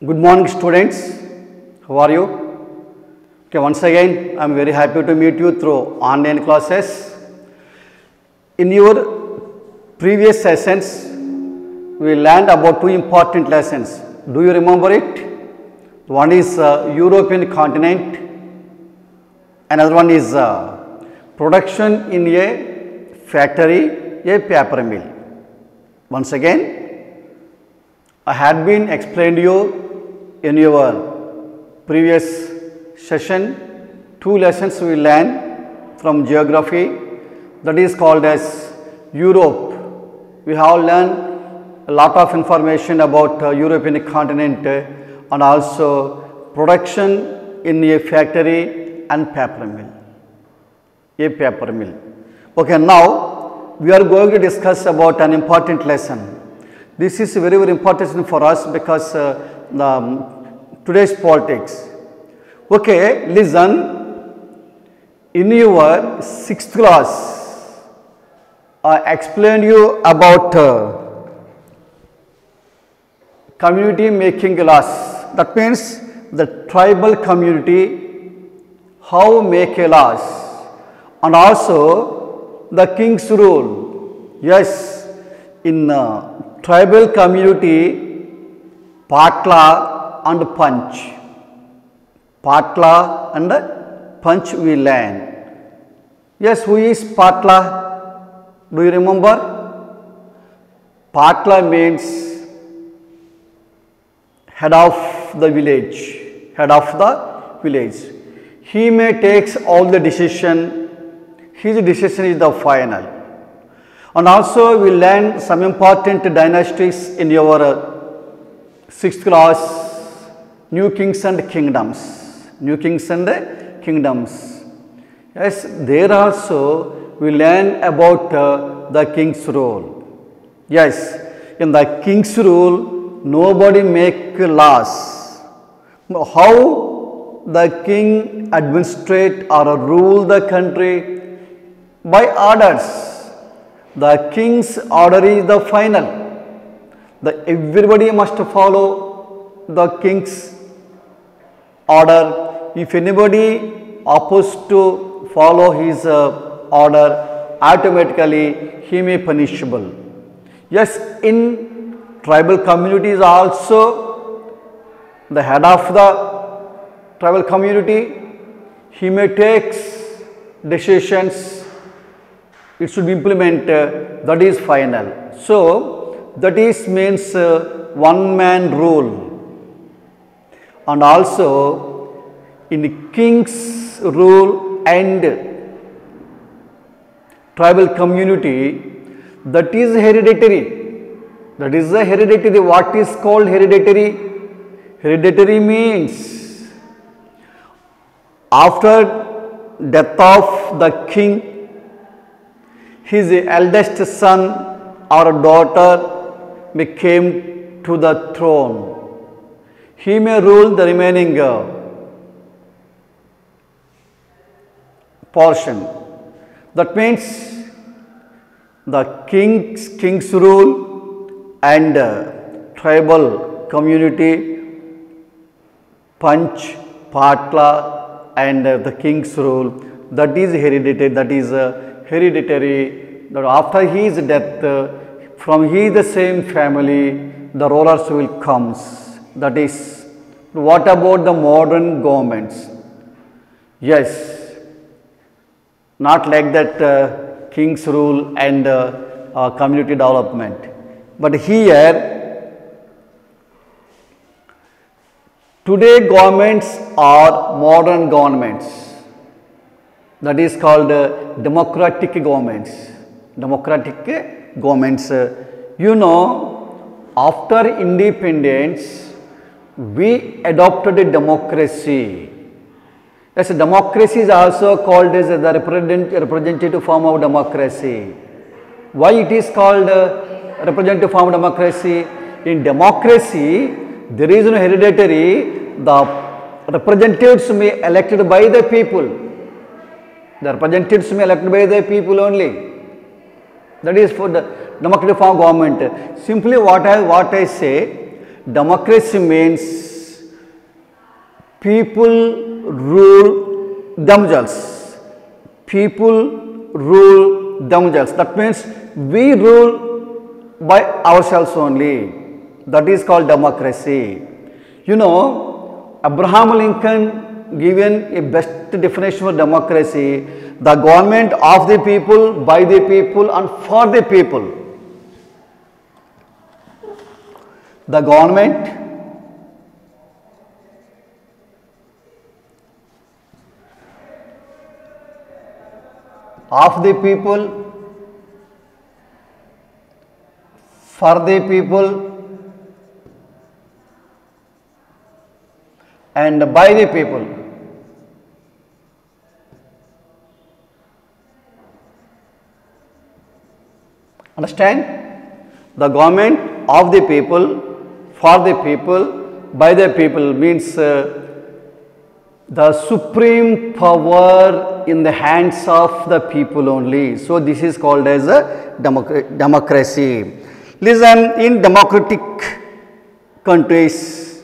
Good morning, students. How are you? Okay, once again, I am very happy to meet you through online classes. In your previous sessions, we learned about two important lessons. Do you remember it? One is European continent, another one is production in a factory, a paper mill. Once again, I had been explained you in your previous session, two lessons we learned from geography, that is called as Europe. We have learned a lot of information about European continent and also production in a factory and paper mill. A paper mill. Okay, now we are going to discuss about an important lesson. This is very, very important for us because today's politics. Okay, listen. In your 6th class, I explained you about community making laws. That means the tribal community, how make a laws, and also the king's rule. Yes, in tribal community, Patla and Punch. Patla and Punch we learn. Yes, who is Patla? Do you remember? Patla means head of the village. Head of the village. He may takes all the decision. His decision is the final. And also we learn some important dynasties in your 6th class, New Kings and Kingdoms. New Kings and Kingdoms. Yes, there also we learn about the king's rule. Yes, in the king's rule, nobody make laws. How the king administrate or rule the country? By orders. The king's order is the final. Everybody must follow the king's order. If anybody opposed to follow his order, automatically he may punishable. Yes, in tribal communities also, the head of the tribal community, he may take decisions. It should be implemented, that is final. So, that is means one man rule. And also in king's rule and tribal community, that is hereditary. That is the hereditary. What is called hereditary? Hereditary means after death of the king, his eldest son or daughter may came to the throne. He may rule the remaining portion. That means the king's rule and tribal community, Punch, Patla and the king's rule, that is hereditary. That is hereditary. That after his death, from the same family, the rulers will come. That is, what about the modern governments? Yes, not like that king's rule and community development. But here, today governments are modern governments. That is called democratic governments. Democratic governments. You know, after independence, we adopted a democracy. Yes, democracy is also called as the representative form of democracy. Why it is called representative form of democracy? In democracy, there is no hereditary. The representatives may be elected by the people. The representatives may be elected by the people only. That is for the democratic form of government. Simply what I say, democracy means people rule themselves. People rule themselves. That means we rule by ourselves only. That is called democracy. You know, Abraham Lincoln given a best definition for democracy: the government of the people, by the people, and for the people. The government of the people, for the people, and by the people. Understand? The government of the people, for the people, by the people means the supreme power in the hands of the people only. So this is called as a democracy. Listen, in democratic countries,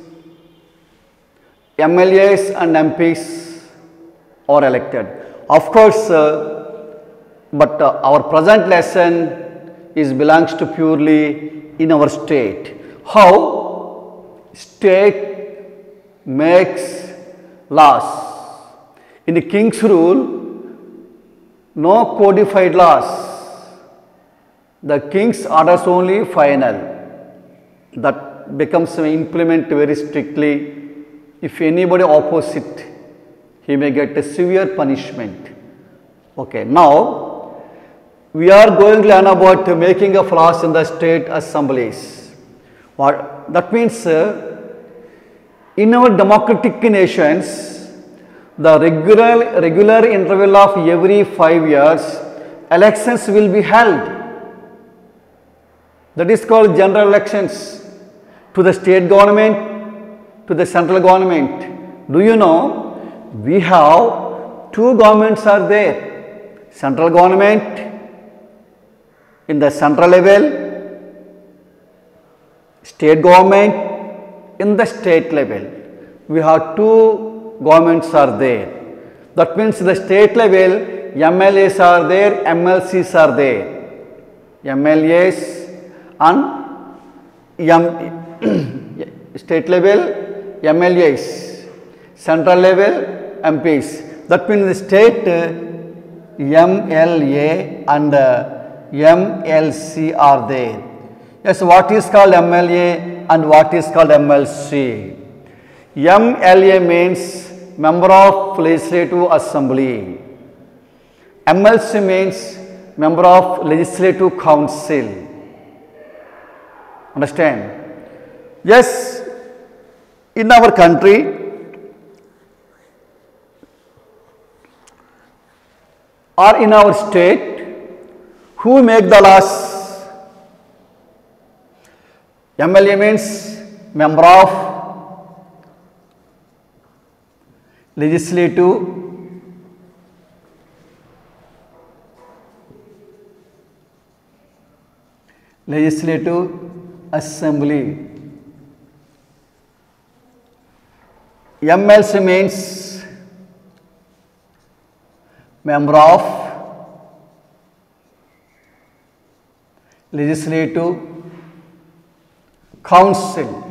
MLAs and MPs are elected. Of course, but our present lesson is belongs to purely in our state. How state makes laws. In the king's rule, no codified laws. The king's orders only final. That becomes implemented very strictly. If anybody opposes it, he may get a severe punishment. Okay, now we are going to learn about making of laws in the state assemblies. What that means? In our democratic nations, the regular interval of every 5 years, elections will be held. That is called general elections to the state government, to the central government. Do you know, we have two governments are there. Central government in the central level, state government in the state level. We have two governments are there. That means the state level, MLAs are there, MLCs are there. MLAs and state level MLAs, central level MPs. That means the state MLA and MLC are there. Yes, what is called MLA and what is called MLC? MLA means member of legislative assembly. MLC means member of legislative council. Understand? Yes, in our country, or in our state, who make the laws? MLA means member of legislative assembly. MLC means member of legislative council.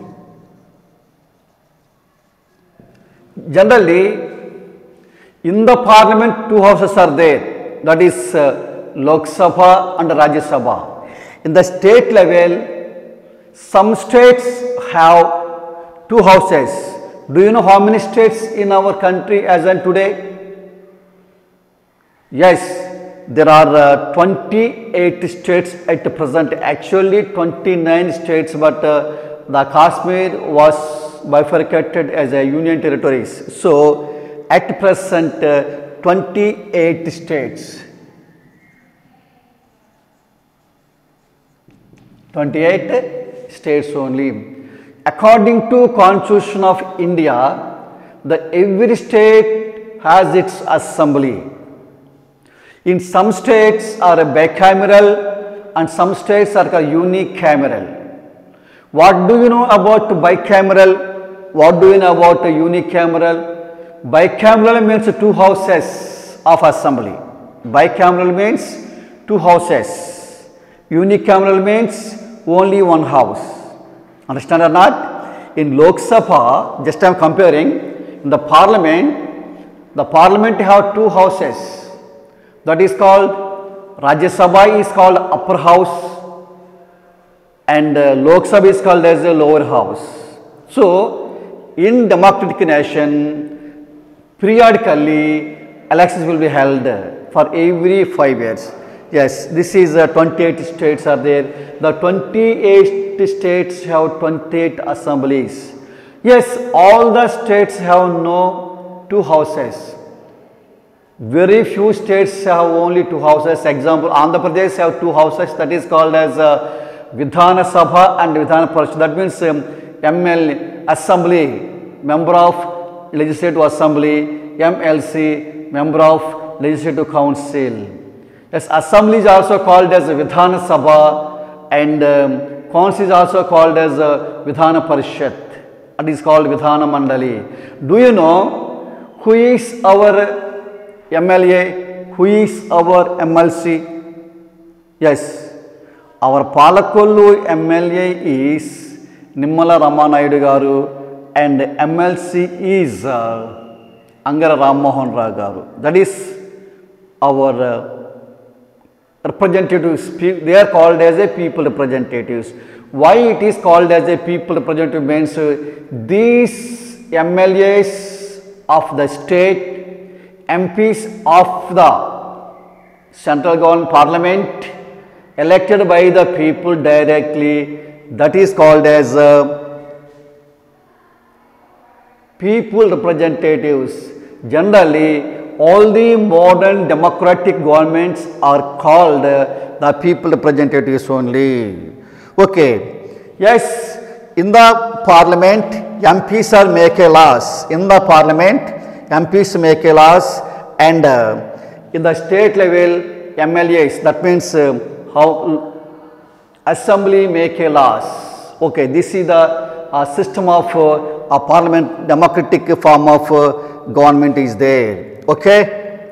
Generally, in the parliament, two houses are there, that is Lok Sabha and Rajya Sabha. In the state level, some states have two houses. Do you know how many states in our country as on today? Yes, there are 28 states at present, actually 29 states, but the Kashmir was bifurcated as a union territories. So, at present 28 states. 28 states only. According to Constitution of India, every state has its assembly. In some states are bicameral and some states are unicameral. What do you know about bicameral? What do you know about unicameral? Bicameral means two houses of assembly. Bicameral means two houses. Unicameral means only one house. Understand or not? In Lok Sabha, just I am comparing, in the parliament have two houses. That is called, Rajya Sabha is called upper house and Lok Sabha is called as a lower house. So, in democratic nation, periodically elections will be held for every 5 years. Yes, this is 28 states are there. The 28 states have 28 assemblies. Yes, all the states have no two houses. Very few states have only two houses. Example, Andhra Pradesh have two houses, that is called as Vidhana Sabha and Vidhana Parishad. That means ML Assembly, Member of Legislative Assembly, MLC, Member of Legislative Council. Yes, Assembly is also called as Vidhana Sabha and Council is also called as Vidhana Parishad. That is called Vidhana Mandali. Do you know who is our MLA, who is our MLC? Yes, our Palakollu MLA is Nimmala Ramanayudu Garu and MLC is Angara Rammohan Rao Garu. That is our representatives. They are called as a people representatives. Why it is called as a people representative means these MLAs of the state, MPs of the central government parliament elected by the people directly, that is called as people representatives. Generally, all the modern democratic governments are called the people representatives only. Okay. Yes, in the parliament, MPs are making laws. In the parliament, MPs make laws and in the state level, MLAs, that means how assembly make laws. Okay, this is the system of a parliament, democratic form of government is there. Okay.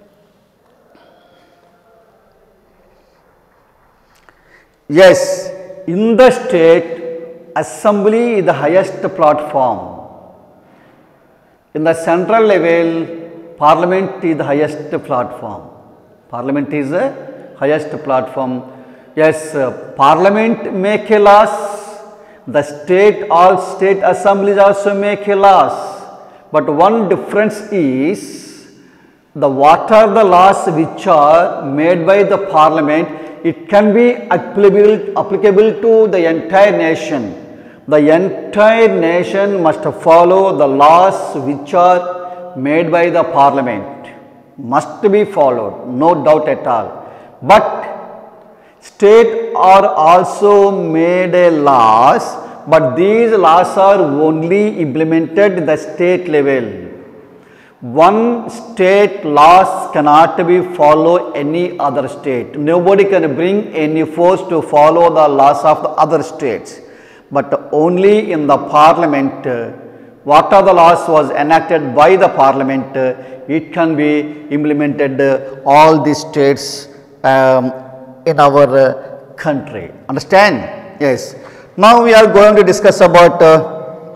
Yes, in the state, assembly is the highest platform. In the central level, parliament is the highest platform. Parliament is the highest platform. Yes, parliament make laws. The state, all state assemblies also make laws. But one difference is, what are the laws which are made by the parliament, it can be applicable to the entire nation. The entire nation must follow the laws which are made by the parliament. Must be followed, no doubt at all. But state are also made laws, but these laws are only implemented at the state level. One state laws cannot be follow any other state. Nobody can bring any force to follow the laws of the other states. But only in the parliament, what are the laws was enacted by the parliament, it can be implemented all the states in our country. Understand? Yes. Now we are going to discuss about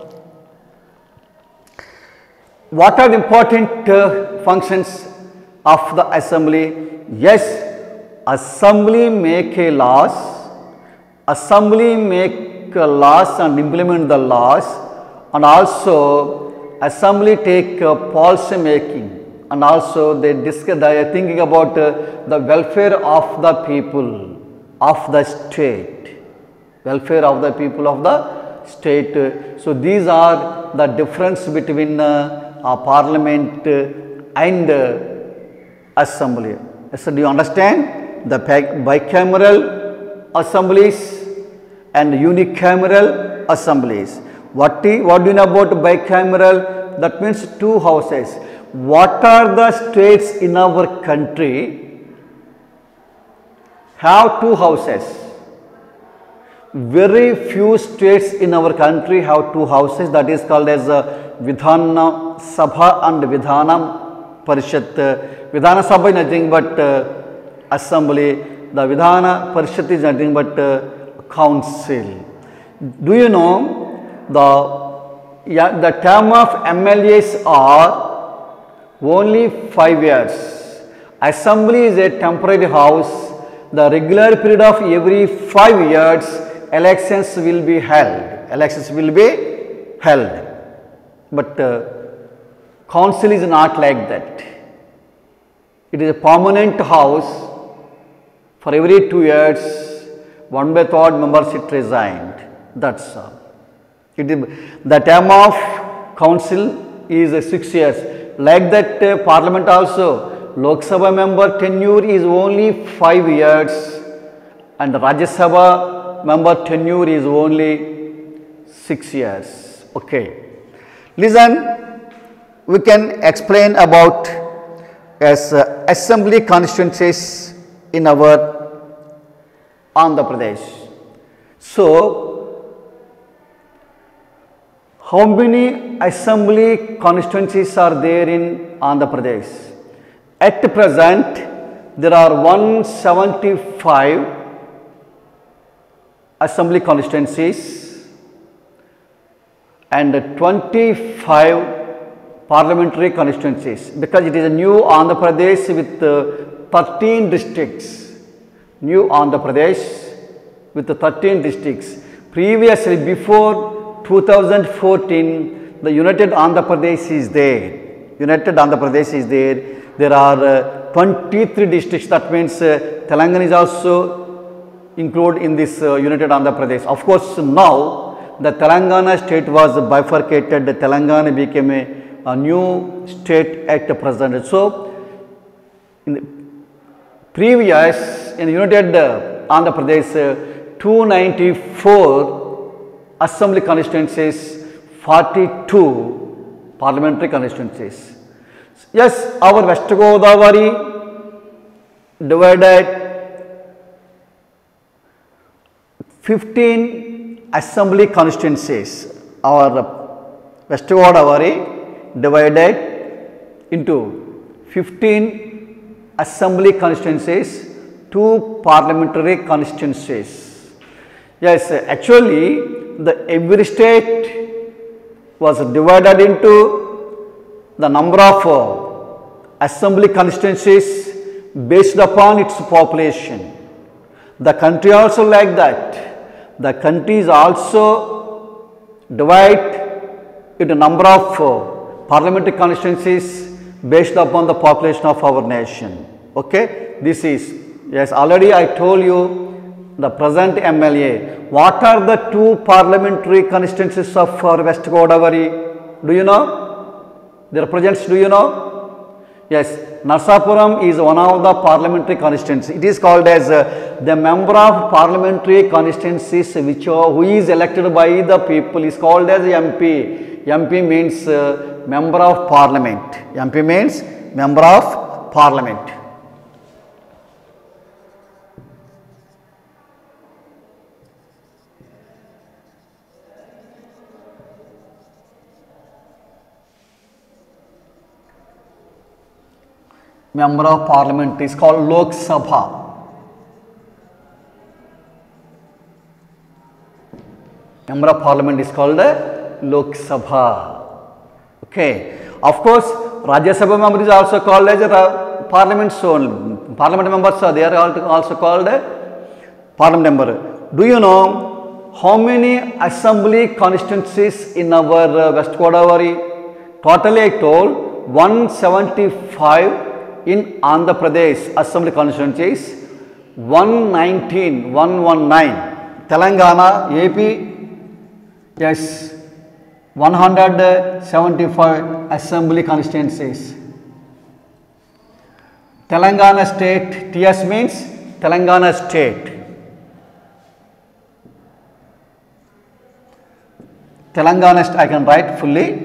what are the important functions of the assembly. Yes, assembly make laws, assembly make laws and implement the laws, and also assembly take policy making, and also they discuss, they are thinking about the welfare of the people of the state, welfare of the people of the state. So these are the difference between parliament and assembly. So do you understand the bicameral assemblies and unicameral assemblies? What do you know about bicameral? That means two houses. What are the states in our country have two houses? very few states in our country have two houses, that is called as Vidhana Sabha and Vidhana Parishad. Vidhana Sabha is nothing but assembly, the Vidhana Parishad is nothing but council. Do you know the term of MLAs are only 5 years. Assembly is a temporary house. The regular period of every 5 years, elections will be held. Elections will be held. But council is not like that. It is a permanent house. For every 2 years, 1/3 members it resigned. That's all. The term of council is 6 years. Like that, parliament also, Lok Sabha member tenure is only 5 years and Rajya Sabha member tenure is only 6 years. Okay. Listen, we can explain about as assembly constituencies in our Andhra Pradesh. So, how many assembly constituencies are there in Andhra Pradesh? At present, there are 175 assembly constituencies and 25 parliamentary constituencies, because it is a new Andhra Pradesh with 13 districts. New Andhra Pradesh with 13 districts. Previously, before 2014, the United Andhra Pradesh is there. United Andhra Pradesh is there. There are 23 districts. That means Telangana is also included in this United Andhra Pradesh. Of course, now the Telangana state was bifurcated. Telangana became a new state at present. So, in the previous in United Andhra Pradesh, 294 assembly constituencies, 42 parliamentary constituencies. Yes, our West Godavari divided 15 assembly constituencies. Our West Godavari divided into 15 assembly constituencies, 2 parliamentary constituencies. Yes, actually every state was divided into the number of assembly constituencies based upon its population. The country also like that. The country is also divided into number of parliamentary constituencies based upon the population of our nation. Okay, this is, yes, already I told you the present MLA. What are the 2 parliamentary constituencies of West Godavari? Do you know? Their presence, do you know? Yes, Narsapuram is one of the parliamentary constituencies. It is called as the member of parliamentary constituencies who is elected by the people is called as MP. MP means member of parliament. MP means member of parliament. Member of parliament is called Lok Sabha. Member of parliament is called Lok Sabha. Okay. Of course, Rajya Sabha member is also called as a parliament. So, parliament members are, they are also called parliament member. Do you know how many assembly constituencies in our West Godavari? Totally I told 175 in Andhra Pradesh assembly constituencies, 119, Telangana, AP, yes, 175 assembly constituencies. Telangana state, TS means Telangana state. Telangana state, I can write fully.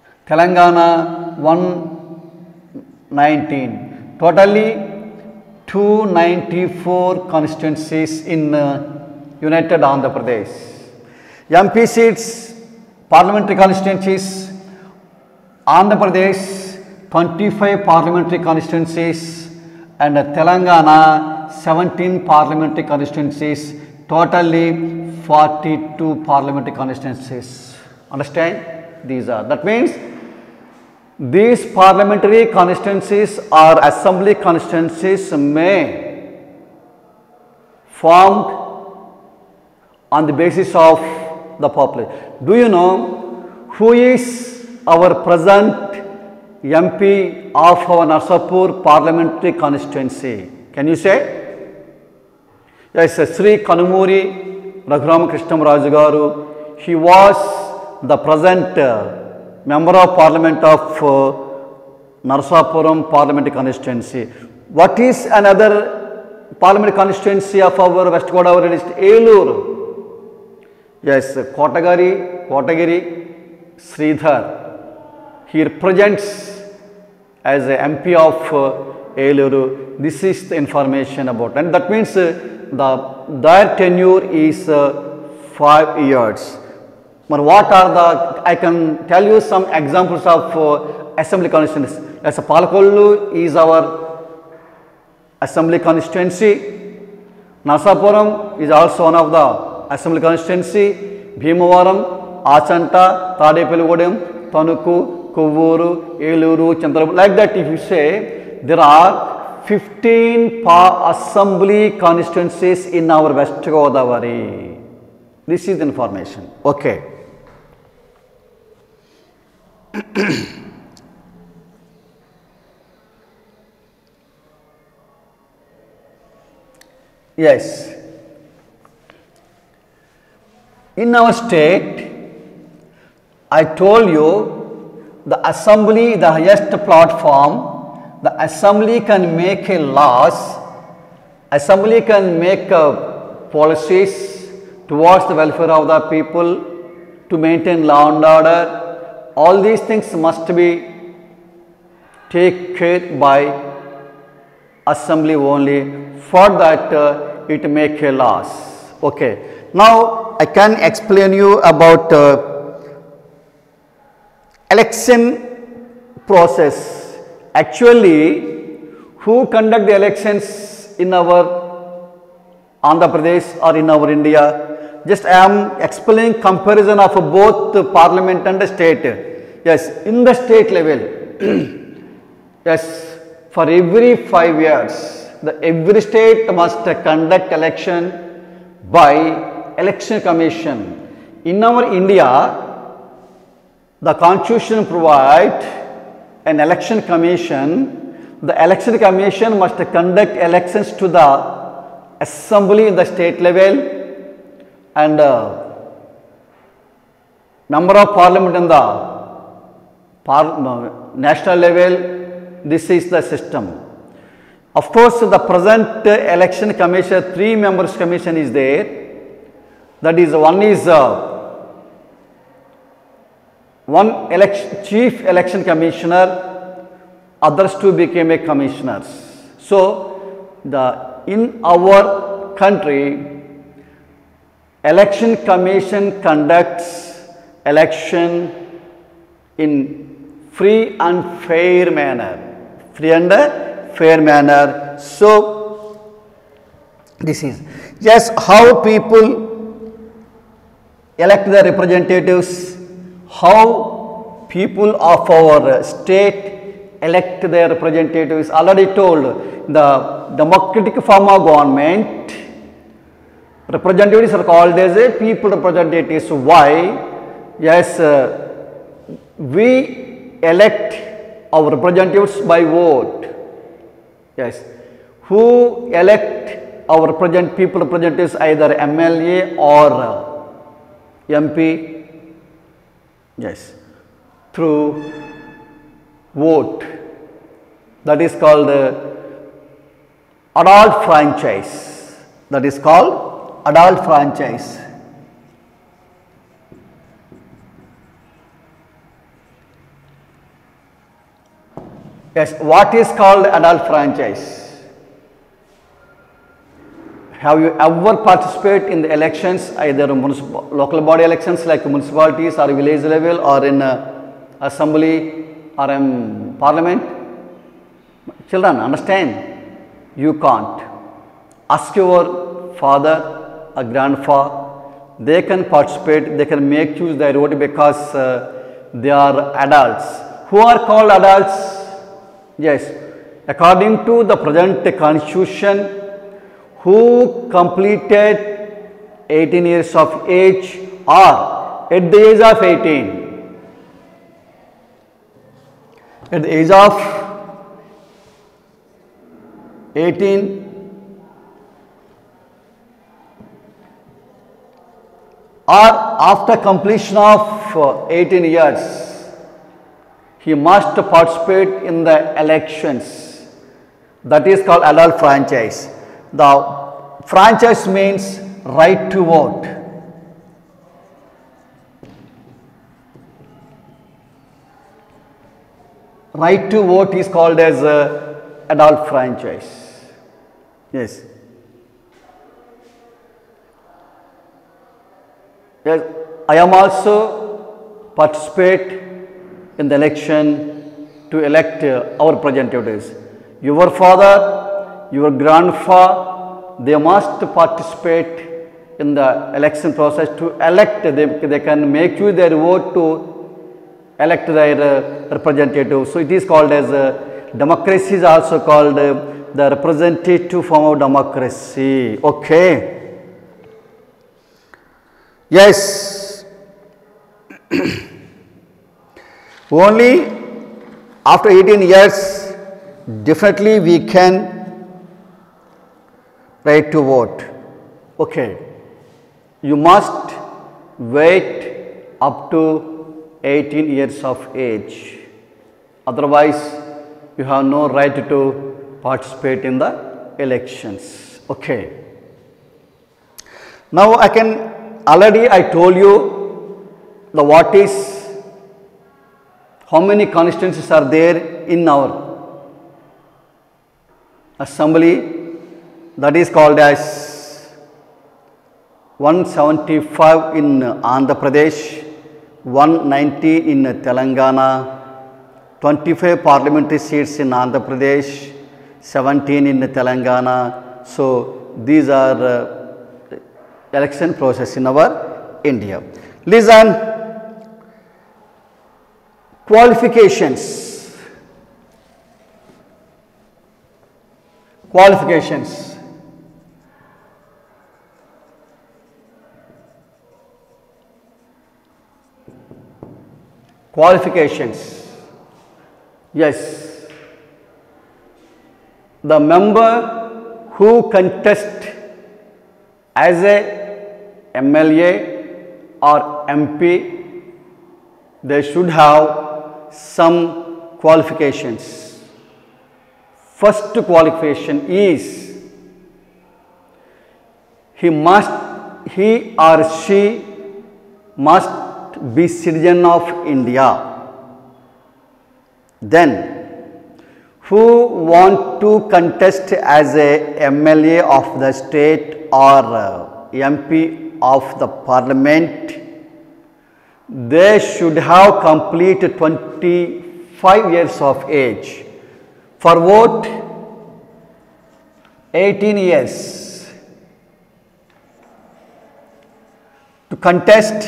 Telangana 119, totally 294 constituencies in United Andhra Pradesh. MP seats, parliamentary constituencies, Andhra Pradesh 25 parliamentary constituencies and Telangana 17 parliamentary constituencies, totally 42 parliamentary constituencies. Understand? These are. That means these parliamentary constituencies or assembly constituencies may formed on the basis of the population. Do you know who is our present MP of our Narsapur parliamentary constituency? Can you say? Yes, Sri Kanumuri Raghuram Krishnamraju Garu. He was the present member of parliament of Narsapuram parliamentary constituency. What is another parliamentary constituency of our West Godavari district? Eluru. Yes, Kotagiri Sridhar. He represents as a MP of Eluru. This is the information about, and that means their tenure is 5 years. But what are the, I can tell you some examples of assembly constituencies. As a Palakollu is our assembly constituency. Narsapuram is also one of the assembly constituency. Bhimavaram, Achanta, Tadepalligudem, Tanuku, Kovvuru, Eluru, Chandrapur. Like that, if you say, there are 15 assembly constituencies in our West Godavari. This is the information. Okay. Yes. In our state, I told you the assembly, the highest platform, the assembly can make a laws, assembly can make policies towards the welfare of the people, to maintain law and order. All these things must be taken care by assembly only. For that it make a laws. Okay. Now I can explain you about election process. Actually, who conduct the elections in our Andhra Pradesh or in our India? Just I am explaining comparison of both the parliament and the state. Yes, in the state level, yes, for every 5 years, every state must conduct election by election commission. In our India, the constitution provides an election commission. The election commission must conduct elections to the assembly in the state level, and number of parliament in the national level. This is the system. Of course, the present election commission, 3 members commission is there. That is, one is chief election commissioner, others 2 became a commissioners. So in our country, election commission conducts election in free and fair manner. Free and fair manner. So this is just how people elect their representatives, how people of our state elect their representatives. Already told, the democratic form of government, representatives are called as a people representatives. Why? Yes, we elect our representatives by vote. Yes, who elect our people representatives, either MLA or MP? Yes, through vote. That is called adult franchise. That is called adult franchise. Yes, what is called adult franchise? have you ever participated in the elections, either local body elections like municipalities or village level, or in assembly or in parliament? Children, understand? You can't. Ask your father or grandfather. They can participate, they can make use their vote because they are adults. Who are called adults? Yes, according to the present constitution, who completed 18 years of age or at the age of 18. At the age of 18 or after completion of 18 years, he must participate in the elections. That is called adult franchise. The franchise means right to vote. Right to vote is called as adult franchise. Yes. Yes, I am also participate in the election to elect our representatives. Your father, your grandfather, they must participate in the election process to elect. They can make use their vote to elect their representative. So it is called as democracy is also called the representative form of democracy. Okay. Yes. Only after 18 years, definitely we can right to vote. Okay. You must wait up to 18 years of age. Otherwise, you have no right to participate in the elections. Okay. Now, already I told you how many constituencies are there in our assembly. That is called as 175 in Andhra Pradesh, 190 in Telangana, 25 parliamentary seats in Andhra Pradesh, 17 in Telangana. So these are election process in our India. Listen. Qualifications. Qualifications. Qualifications. Yes. The member who contest as a MLA or MP, they should have some qualifications. First qualification is he or she must be citizen of India. Then, who want to contest as a MLA of the state or MP of the parliament, they should have completed 25 years of age. For vote, 18 years. To contest,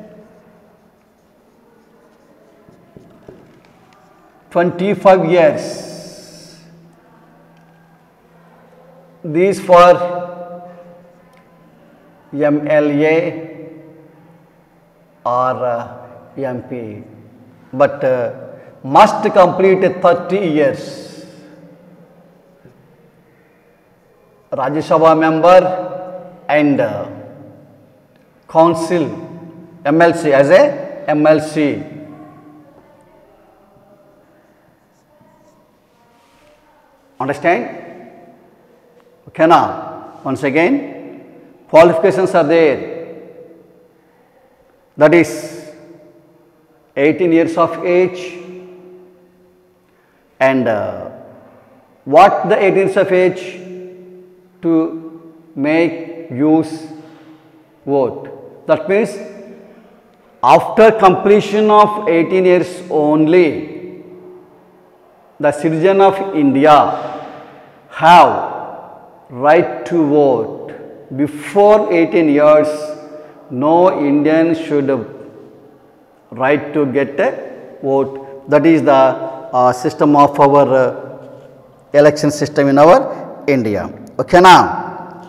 25 years. These for MLA or MP, but must complete 30 years. Rajya Sabha member and council MLC as a MLC. Understand? Okay now, once again, qualifications are there. That is 18 years of age, and what the 18 years of age to may use vote. That means after completion of 18 years only, the citizen of India have right to vote. Before 18 years, no Indian should right to get a vote. That is the system of our election system in our India. Okay, now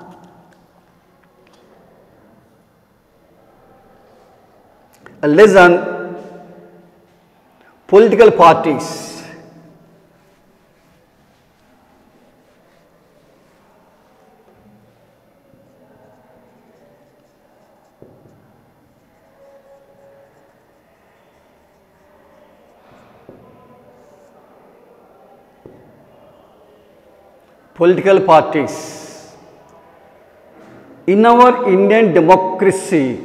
listen, political parties. Political parties. In our Indian democracy,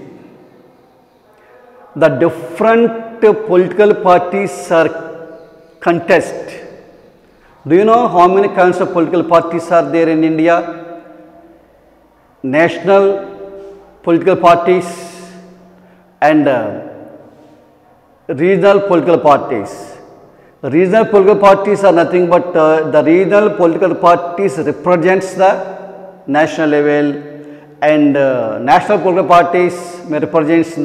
the different political parties are contest. Do you know how many kinds of political parties are there in India? National political parties and regional political parties. Regional political parties are nothing but the regional political parties represents the national level, and national political parties may represents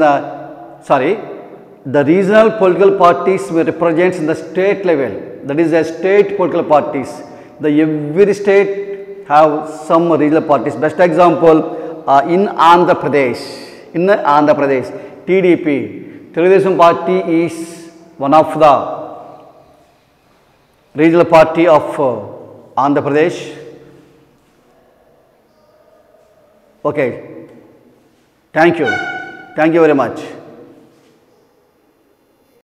the regional political parties may represents the state level. That is the state political parties. Every state have some regional parties. Best example in Andhra Pradesh. In Andhra Pradesh, TDP, Telugudesam Party is one of the regional party of Andhra Pradesh. Okay, thank you very much.